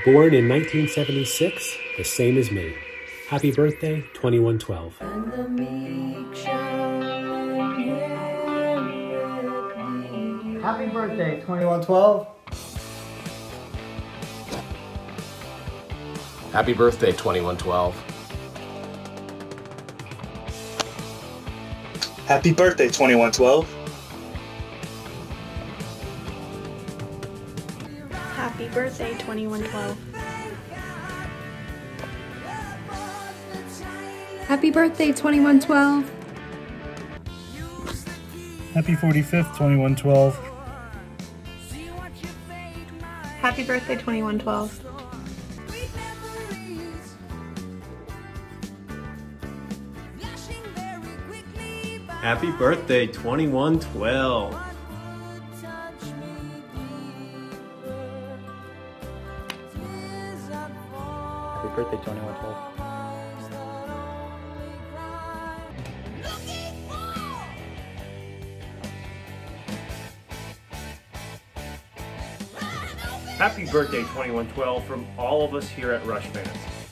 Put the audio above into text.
Born in 1976, the same as me. Happy birthday, 2112. And the meek shall inherit thee. Happy birthday, 2112. Happy birthday, 2112. Happy birthday, 2112. Happy birthday, 2112. Happy birthday, 2112. Happy 45th, 2112. Happy birthday, 2112. Happy birthday, 2112. Happy birthday, 2112. Happy birthday, 2112, from all of us here at Rush Fans.